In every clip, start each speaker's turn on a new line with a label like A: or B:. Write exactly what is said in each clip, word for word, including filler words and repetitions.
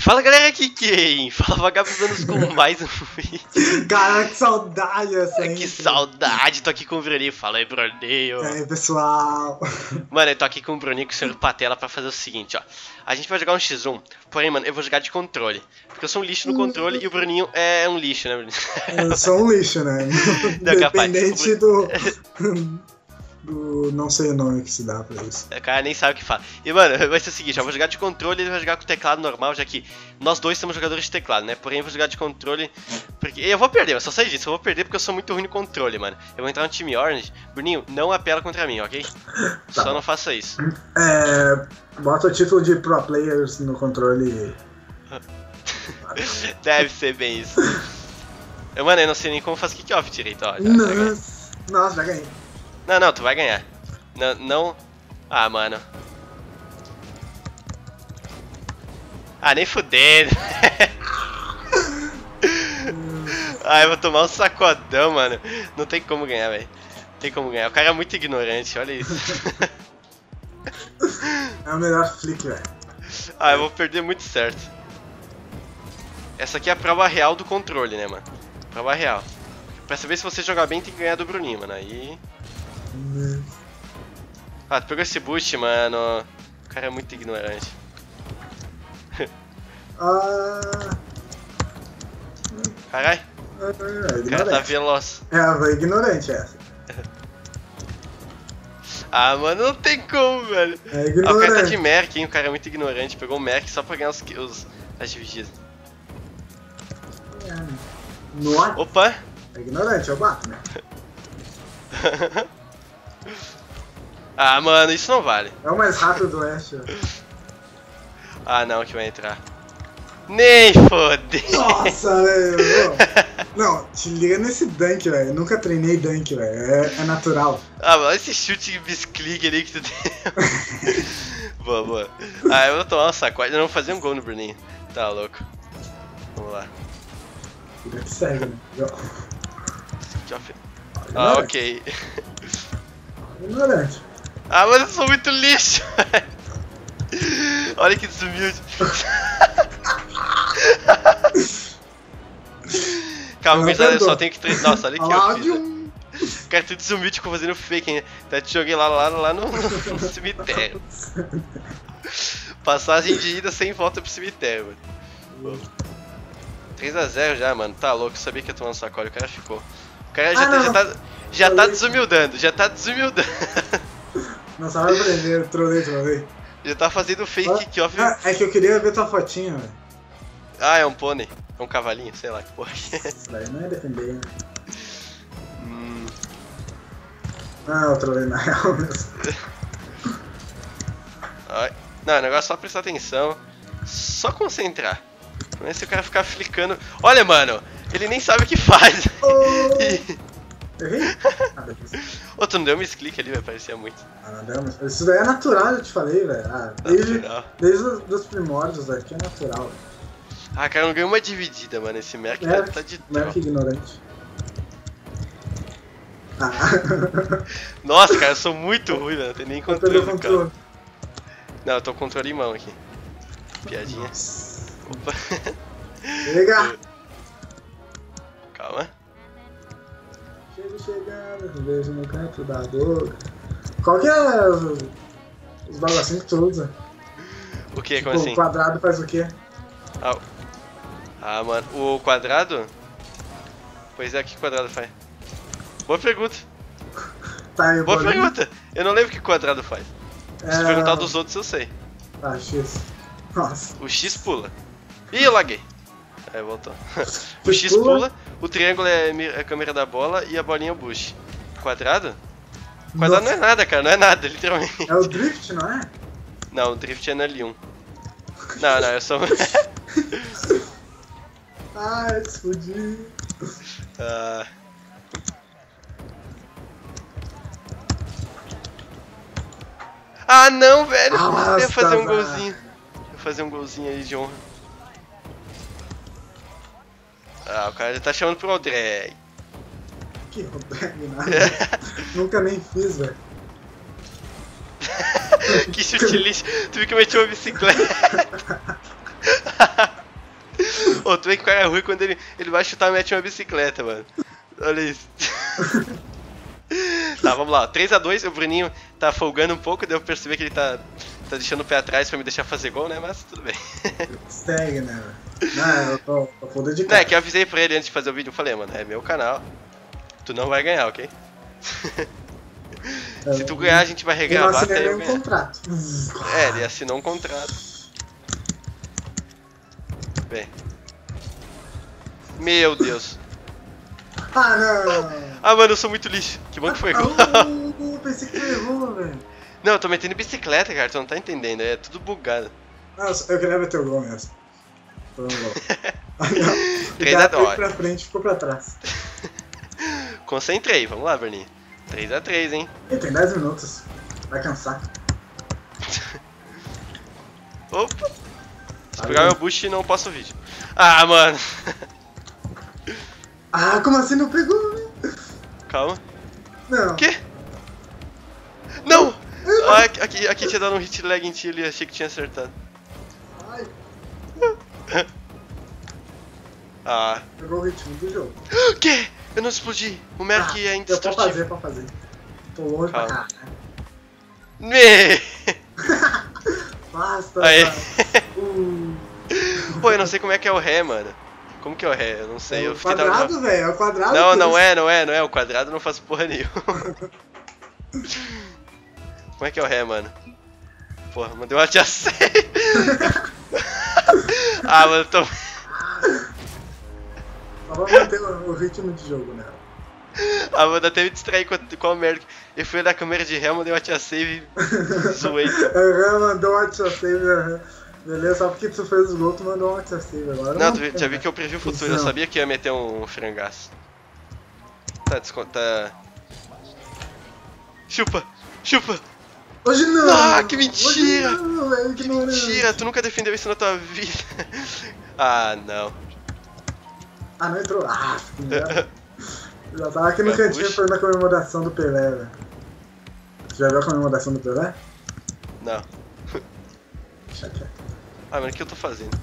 A: Fala galera, aqui quem? Fala vagabundos com mais um vídeo.
B: Cara, que saudade essa aí.
A: Que saudade, tô aqui com o Bruninho. Fala aí, Bruninho.
B: E aí, pessoal?
A: Mano, eu tô aqui com o Bruninho, com o senhor Patela, pra fazer o seguinte, ó. A gente vai jogar um xis um, porém, mano, eu vou jogar de controle. Porque eu sou um lixo no controle e o Bruninho é um lixo, né, Bruninho?
B: Eu sou um lixo, né?
A: Não,
B: Independente do... do... não sei o nome que se dá pra isso.
A: O cara nem sabe o que fala. E, mano, vai ser o seguinte, ó, eu vou jogar de controle e ele vai jogar com teclado normal, já que nós dois somos jogadores de teclado, né? Porém, eu vou jogar de controle, porque... E eu vou perder, eu só sei disso, eu vou perder porque eu sou muito ruim no controle, mano. Eu vou entrar no time Orange. Bruninho, não apela contra mim, ok? Tá. Só não faça isso.
B: É... Bota o título de Pro Players no controle.
A: Deve ser bem isso. Eu, mano, eu não sei nem como faz kick-off direito, ó. Já,
B: Nossa, Nossa, já ganhei.
A: Não, não, tu vai ganhar. Não, não... Ah, mano. Ah, nem fudendo. Ah, eu vou tomar um sacodão, mano. Não tem como ganhar, velho. Não tem como ganhar. O cara é muito ignorante, olha isso.
B: É o melhor flick, velho.
A: Ah, eu vou perder muito certo. Essa aqui é a prova real do controle, né, mano? Prova real. Pra saber se você jogar bem, tem que ganhar do Bruninho, mano. Aí... Ah, tu pegou esse boost, mano. O cara é muito ignorante.
B: Ah...
A: Caralho.
B: É,
A: o cara tá veloz.
B: É, foi ignorante essa.
A: Ah, mano, não tem como, velho.
B: É ignorante.
A: Ah, o cara tá de Merc, hein? O cara é muito ignorante. Pegou o Merc só pra ganhar os, os, as divididas.
B: É. Nossa.
A: Opa!
B: É ignorante, eu bato, né?
A: Ah, mano, isso não vale.
B: É o mais rápido do Oeste.
A: Ah, não, que vai entrar. Nem foder.
B: Nossa, velho. Não, te liga nesse dunk, velho. Eu nunca treinei dunk, velho. É, é natural.
A: Ah, mano, esse chute bisclick ali que tu deu. Boa, boa. Ah, eu vou tomar um sacode. Eu não vou fazer um gol no Bruninho. Tá louco. Vamos lá.
B: Vida que segue, né?
A: Ah, ok.
B: Ignorante.
A: Ah, mano, eu sou muito lixo. Olha que desumilde. Calma, gurizada, eu só tenho que treinar. Nossa, olha o que eu fiz. Cara, tu desumilde ficou fazendo fake, hein? Até te joguei lá, lá, lá no, no, no cemitério. Passagem de ida sem volta pro cemitério, mano. três a zero já, mano. Tá louco, eu sabia que ia tomar um sacode, o cara ficou. O cara já, ah, tá, já tá, já tá desumildando, já tá desumildando.
B: Não sabe aprender, trolei, trolei.
A: Já tá fazendo fake
B: ah,
A: kick-off.
B: Ah, é que eu queria ver tua fotinha, velho.
A: Ah, é um pônei. É um cavalinho, sei lá que porra.
B: Isso daí não é defender, né?
A: Hum.
B: Ah, eu trolei na real mesmo.
A: Não, o negócio é só prestar atenção. Só concentrar. Não é se o cara ficar flicando. Olha, mano, ele nem sabe o que faz.
B: Oh.
A: E...
B: Errei? Ah,
A: Ô, tu não deu um misclick ali, velho, parecia muito.
B: Ah, não deu, mas isso daí é natural, eu te falei, velho. Ah, desde, desde os primórdios aqui é natural, velho.
A: Ah, cara, não ganhou uma dividida, mano. Esse Merc
B: é,
A: tá, tá de
B: Merc ignorante. Ah.
A: Nossa, cara, eu sou muito ruim, velho. Não tem nem controle do
B: controle.
A: Não, eu tô com controle em mão aqui. Piadinha.
B: Nossa.
A: Opa.
B: Chega!
A: Calma.
B: Chego chegando, vejo no canto da boca. Qual que é os, os bagacinhos que tu usa?
A: O que?
B: Tipo,
A: Como assim?
B: O quadrado faz o quê?
A: Ah, ah, mano, o quadrado? Pois é, o que o quadrado faz? Boa pergunta.
B: Tá,
A: Boa pergunta. Eu não lembro o que o quadrado faz. Se
B: é...
A: perguntar dos outros, eu sei.
B: Ah, X. Nossa.
A: O X pula. Ih, eu laguei. Aí voltou. O X pula, o triângulo é a câmera da bola e a bolinha é o boost. Quadrado? O quadrado Nossa. Não é nada, cara, não é nada, literalmente.
B: É o drift, não é?
A: Não, o drift é no L um. Não, não, eu sou...
B: Ai, explodi.
A: Ah... Ah, não, velho!
B: Nossa,
A: eu ia fazer um
B: velho.
A: golzinho. Eu ia fazer um golzinho aí de honra. Ah, o cara já tá chamando pro Aldreg.
B: Que Aldreg, nada. Nunca nem fiz, velho.
A: Que chute lixo. Tu viu que eu meti uma bicicleta. Ô, tu vê que o cara é ruim quando ele, ele vai chutar e mete uma bicicleta, mano. Olha isso. Tá, vamos lá. três a dois, o Bruninho tá folgando um pouco, deu pra perceber que ele tá, tá deixando o pé atrás pra me deixar fazer gol, né? Mas tudo bem.
B: Segue, né, velho? Não, eu tô, tô full dedicado.
A: Não, é que eu avisei pra ele antes de fazer o vídeo, eu falei, mano, é meu canal. Tu não vai ganhar, ok? Se tu ganhar, a gente vai regravar até eu
B: um
A: ganhar.
B: contrato.
A: É, ele assinou um contrato. Bem. Meu Deus.
B: Ah, não!
A: Ah, mano, eu sou muito lixo. Que bom que foi gol.
B: Ah, pensei que errou, velho.
A: Não, eu tô metendo bicicleta, cara, tu não tá entendendo, é tudo bugado.
B: Nossa, eu queria meter o gol mesmo. Foi um gol.
A: três a dois.
B: Foi pra frente, ficou pra trás.
A: Concentrei, vamos lá, Berninho. três a três, hein?
B: Ih, tem dez minutos. Vai cansar.
A: Opa! Se pegar meu boost, não posso o vídeo. Ah, mano!
B: Ah, como assim não pegou, né?
A: Calma.
B: Não.
A: O quê? Não! Ah, aqui, aqui tinha dado um hit lag em ti ali, achei que tinha acertado.
B: Ai,
A: Ah.
B: pegou o ritmo do jogo.
A: O quê? Eu não explodi. O Merc
B: Ah,
A: é
B: eu posso
A: indestrutível.
B: fazer, pode fazer. Tô longe pra
A: Calma.
B: cá.
A: Me!
B: Basta.
A: Aê.
B: Uh,
A: Pô, eu não sei como é que é o ré, mano. Como que é o ré? Eu não sei.
B: é
A: Eu
B: o
A: fiquei
B: quadrado, velho. É o quadrado.
A: Não,
B: por
A: não
B: isso.
A: é, não é, não é. O quadrado não faz porra nenhuma. Como é que é o ré, mano? Porra, mandei um alt A seis. Ah, mano, tô...
B: Só pra manter o, o ritmo de jogo, né?
A: Ah, mano, até me distraí com a, com a merda. Eu fui na câmera de ré, mandei um alt A save e zoei.
B: Aham, mandou um WhatsApp save, aham. Beleza, só porque tu fez o gol, tu mandou um WhatsApp save agora.
A: Não, tu já vi que eu previ o futuro, eu
B: Não.
A: sabia que ia meter um frangaço. Tá, desconta. Chupa! Chupa!
B: Hoje não!
A: Ah, que mentira!
B: Hoje não, velho,
A: Que
B: ignorante.
A: mentira, tu nunca defendeu isso na tua vida. Ah, não.
B: Ah, não entrou. Ah, que merda. Já tava aqui no
A: Vai,
B: cantinho
A: puxa.
B: fazendo a comemoração do Pelé, velho. Tu já viu a comemoração do Pelé?
A: Não.
B: Deixa quieto.
A: Ah, mano, o que eu tô fazendo?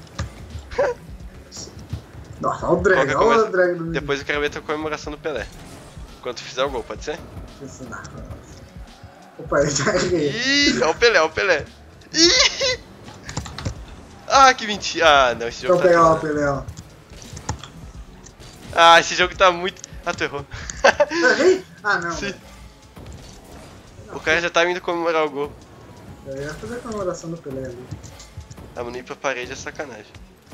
B: Nossa, olha o drag,
A: Qual que é a
B: olha
A: coisa?
B: o drag do vídeo.
A: Depois eu quero ver a tua comemoração do Pelé. Quando tu fizer o gol, pode ser?
B: Deixa eu ensinar. Opa, ele já errei.
A: Ih, ó o Pelé, ó o Pelé. Ih! Ah, que mentira. Ah, não, esse jogo
B: Então
A: tá...
B: pegar lá o Pelé, ó.
A: Ah, esse jogo tá muito... Ah, tu errou.
B: Eu errei? Ah, não.
A: Sim.
B: velho.
A: O cara já tá indo comemorar o gol.
B: Eu ia fazer a comemoração do Pelé ali.
A: Ah, mano, ir pra parede é sacanagem.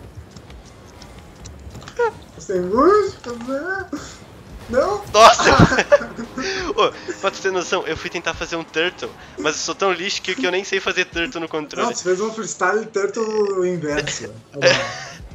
B: Sem música, né? Não?
A: Nossa! Ô, pra tu ter noção, eu fui tentar fazer um turtle, mas eu sou tão lixo que, que eu nem sei fazer turtle no controle.
B: Não, você fez um freestyle turtle inverso. Olha lá.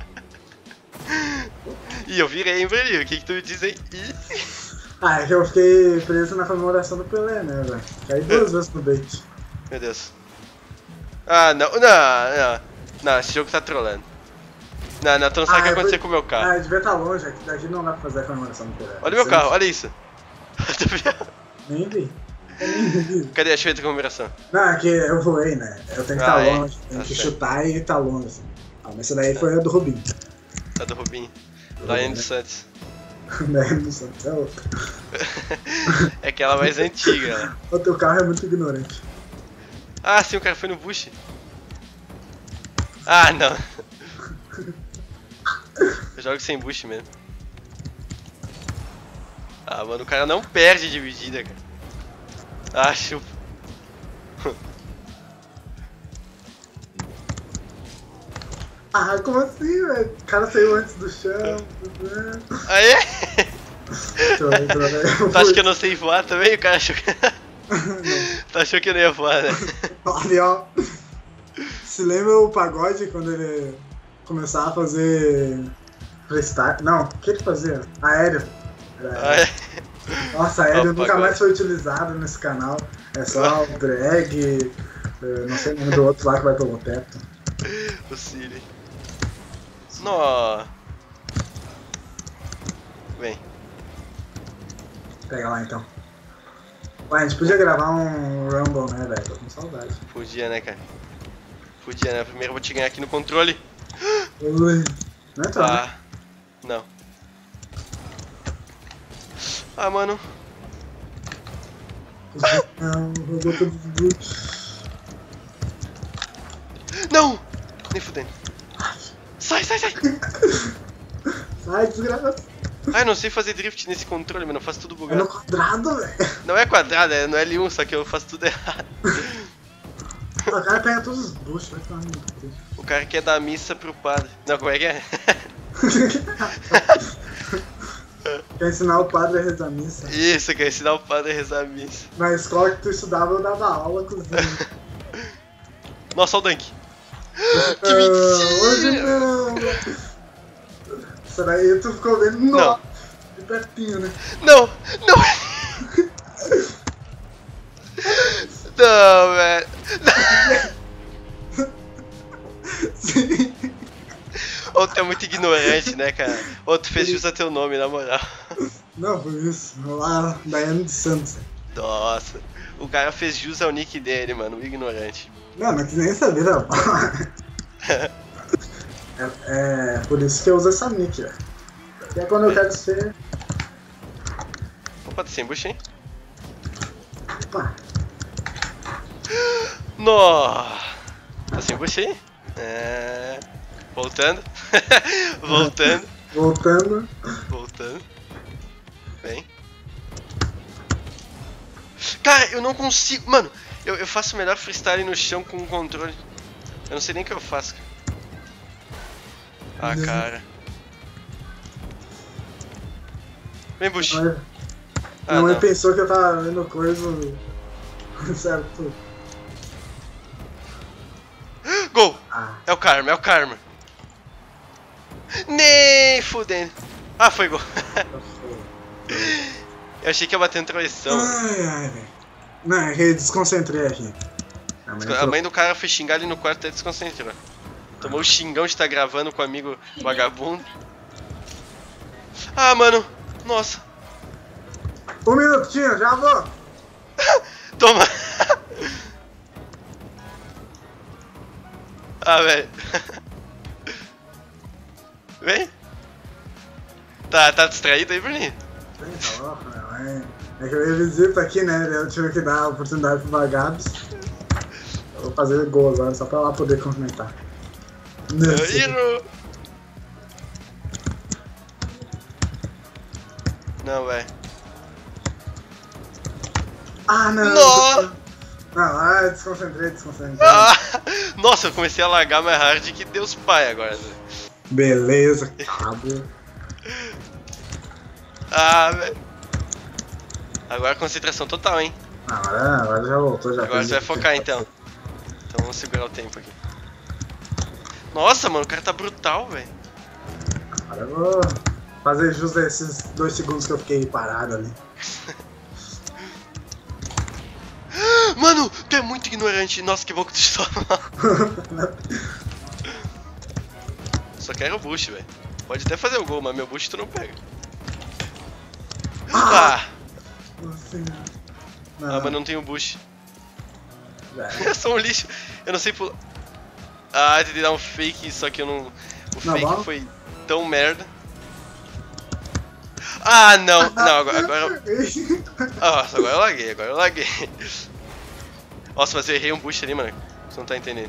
A: E eu virei, hein, Bruninho? O que que tu me diz aí? Ih.
B: Ah, é que eu fiquei preso na comemoração do Pelé, né, velho? Caí duas vezes no bait.
A: Meu Deus. Ah, não, não, não. Não, esse jogo tá trolando. Não, não, tu não sabe o que
B: Ah,
A: aconteceu
B: eu
A: com o meu carro.
B: Ah, devia estar longe, aqui daqui não dá pra fazer a comemoração do Pelé.
A: Olha o meu
B: Você
A: carro,
B: não-
A: olha isso.
B: Nem vi. Eu nem vi.
A: Cadê? Deixa eu ver a comemoração.
B: Não, é que eu voei, né? Eu tenho que estar
A: Ah, é?
B: longe, tenho
A: Tá
B: que
A: certo.
B: chutar e estar longe. Assim. Ah, mas essa daí foi a do Rubinho.
A: Tá do Rubinho. Daiane dos Santos.
B: Né? Não sei, é outra.
A: É aquela mais antiga, né?
B: O teu carro é muito ignorante.
A: Ah, sim, o cara foi no bush. Ah, não. Eu jogo sem bush mesmo. Ah, mano, o cara não perde dividida, cara. Ah, chupa.
B: Ah, como assim, velho? O cara saiu antes do chão. Né?
A: Aê!
B: Deixa eu entrar, né?
A: Tu acha que eu não sei voar também? O cara achou que... Tu achou que eu não ia voar, né?
B: Olha, ó. Se lembra o Pagode quando ele começava a fazer freestyle? Não, o que ele fazia? Aéreo. Era
A: Ah,
B: aéreo.
A: é.
B: Nossa, aéreo
A: Ó,
B: nunca
A: Pagode.
B: mais foi utilizado nesse canal. É só o drag, eh, não sei o nome do outro lá que vai pelo teto.
A: O Siri. Nó. Vem.
B: Pega lá então. Ué, a gente podia gravar um Rumble, né, velho? Tô com saudade.
A: Podia, né, cara? Podia, né? Primeiro eu vou te ganhar aqui no controle.
B: Ui. Não entrou, né?
A: Ah, não. Ah, mano.
B: Não, rodou todo mundo.
A: Não! Nem fudendo. Sai, sai, sai!
B: Sai, desgraça.
A: Ai, não sei fazer drift nesse controle, mano. Eu faço tudo
B: É no
A: bugado.
B: quadrado, velho.
A: Não é quadrado, é no L um, só que eu faço tudo errado.
B: O cara pega todos os buchos, vai tomar no cu.
A: O cara quer dar missa pro padre. Não, como é que é?
B: Quer ensinar o padre a rezar missa.
A: Isso, quer ensinar o padre a rezar a missa.
B: Na escola que tu estudava, eu dava aula com os índios.
A: Nossa, olha o Dunk. Que
B: Ah, hoje
A: mentira!
B: não! Isso daí tu ficou vendo nó. De pertinho, né?
A: Não, não! Não, velho.
B: Sim.
A: Ô, tu é muito ignorante, né, cara? Ô, tu fez jus a teu nome, na moral.
B: Não, foi isso. Lá, Daiane de Santos.
A: Nossa, o cara fez jus ao nick dele, mano, o ignorante.
B: Não, não quis nem saber, não. é, é por isso que eu uso essa nick, velho. E é quando eu quero ser.
A: Opa, tá sem bucha, hein?
B: Opa,
A: Nossa! Tá sem bucha aí? É... Voltando. Voltando.
B: voltando.
A: Voltando. Vem. Cara, eu não consigo... Mano, eu, eu faço o melhor freestyle no chão com o controle. Eu não sei nem o que eu faço, cara. Ah,
B: Não.
A: cara. Vem, Bush.
B: Minha mãe,
A: Ah,
B: minha mãe
A: não.
B: pensou que eu tava vendo coisa. Certo.
A: Gol!
B: Ah,
A: É o Karma, é o Karma. Nem fudendo. Ah, foi gol. Eu achei que ia bater no travessão.
B: ai, ai, velho. Não, é que eu desconcentrei aqui. A mãe
A: A mãe do cara foi xingar ali no quarto até desconcentrou. Tomou o xingão de estar gravando com o amigo vagabundo. Ah, mano. Nossa.
B: Um minutinho, já vou.
A: Toma. Ah, velho. Vem. Tá, tá distraído aí, Bruninho?
B: Bem, tá louco, minha mãe. É que eu ia visita aqui, né? Eu tive que dar a oportunidade pro Vagabos. Eu vou fazer gol agora, só pra lá poder comentar.
A: Hiro. Não, velho.
B: Ah, não!
A: Nó!
B: Não, ah, desconcentrei, desconcentrei.
A: Ah, nossa, eu comecei a lagar mais hard que Deus Pai agora. Né?
B: Beleza, cabo.
A: Ah, velho. Agora concentração total, hein?
B: Agora, agora já voltou, já
A: Agora
B: fez
A: você vai
B: o-
A: focar então. Então vamos segurar o tempo aqui. Nossa, mano, o cara tá brutal, velho.
B: Agora eu vou fazer jus a esses dois segundos que eu fiquei parado ali.
A: Mano, tu é muito ignorante. Nossa, que bom que tu está mal. Só quero o boost, velho. Pode até fazer o gol, mas meu boost tu não pega. Ah,
B: Assim,
A: ah mas não tenho boost.
B: já.
A: Eu sou um lixo. Eu não sei pular. Ah, tentei dar um fake, só que eu não... O
B: Não,
A: fake
B: bola?
A: foi tão merda. Ah, não. Não, agora... agora... Nossa, agora eu laguei, agora eu laguei. Nossa, mas eu errei um boost ali, mano. Você não tá entendendo.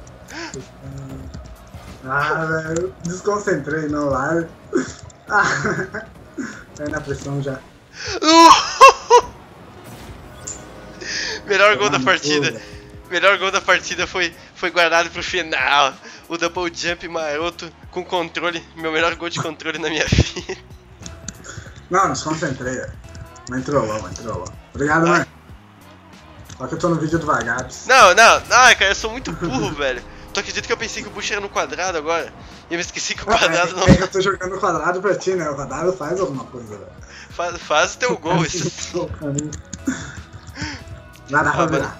B: Ah, velho, eu desconcentrei no live. Ah, cai na pressão já.
A: Melhor gol da
B: Mano,
A: partida.
B: pô,
A: Melhor gol da partida foi, foi guardado pro final. O double jump maroto com controle. Meu melhor gol de controle na minha vida.
B: Não, desconcentrei, velho. Mas entrou logo, entrou logo. Obrigado, mãe. Só que eu tô no vídeo do Vagabs.
A: Não, não, ai, cara, eu sou muito burro, velho. Tu acredita que eu pensei que o bush era no quadrado agora? E eu me esqueci que o quadrado não
B: É que eu tô jogando quadrado pra ti, né? O quadrado faz alguma coisa, velho.
A: faz, faz o teu gol. Isso.
B: Vai dar pra
A: Ah,
B: virar.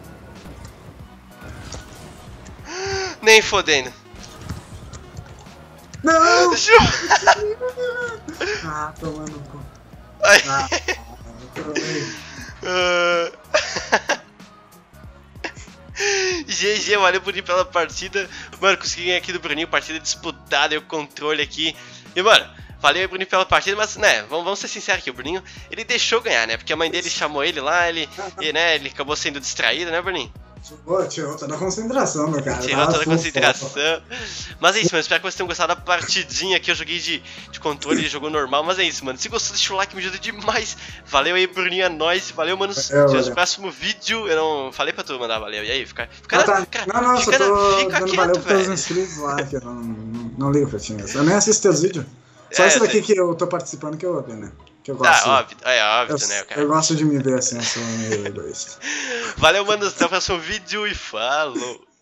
A: Nem fodendo.
B: Não!
A: Ju-
B: Ah, tomando cu.
A: Ai.
B: Ah, eu trolei.
A: Ah. G G, valeu, Bruninho, pela partida. Mano, consegui ganhar aqui do Bruninho, partida disputada, e o controle aqui. E, mano, valeu, Bruninho, pela partida, mas, né, vamos, vamos ser sinceros aqui, o Bruninho, ele deixou ganhar, né, porque a mãe dele chamou ele lá, ele, e, né, ele acabou sendo distraído, né, Bruninho?
B: Pô, tirou toda a concentração, meu cara.
A: Tirou toda a concentração. Mas é isso, mano. Espero que vocês tenham gostado da partidinha que eu joguei de, de controle e jogou normal. Mas é isso, mano. Se gostou, deixa o like, me ajuda demais. Valeu aí, Bruninho, é nóis. Valeu, mano. Até o próximo vídeo. Eu não falei pra tu mandar valeu. E aí, fica. fica
B: ah, tá.
A: cara,
B: não, não,
A: fica
B: só tô
A: fica
B: dando
A: quieto,
B: valeu pros
A: velho.
B: inscritos lá, que eu não, não, não ligo pra ti mesmo. Eu nem assisto teus vídeos. Só
A: É,
B: esse daqui
A: sei.
B: que eu tô participando que eu ouvi, né? Que eu gosto.
A: Ah, óbvio. É óbvio,
B: eu,
A: né, cara?
B: Eu gosto de me ver assim, eu sou meio egoísta.
A: Valeu, mano. Até o próximo vídeo e falou.